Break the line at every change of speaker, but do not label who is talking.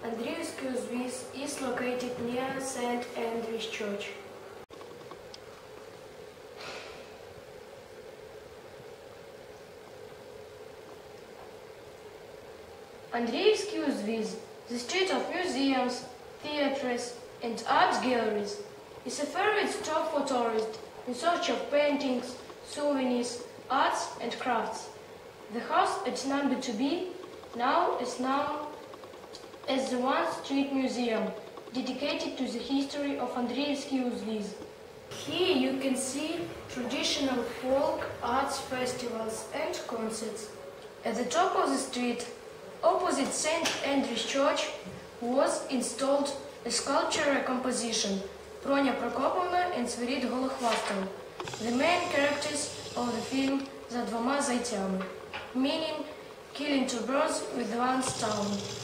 Andriivski Uзвіз is located near St. Andrew's Church. Andriivski Uзвіз, the street of museums, theatres and art galleries, is a favorite stop for tourists in search of paintings, souvenirs, arts and crafts. The house at number 2B now is known as the One Street Museum, dedicated to the history of Andriivski Uзвіз. Here you can see traditional folk arts festivals and concerts. At the top of the street, opposite St. Andrew's Church, was installed a sculptural composition Pronya Prokopovna and Svirit Golohvastov, the main characters of the film За двома зайцями, meaning killing two birds with one stone.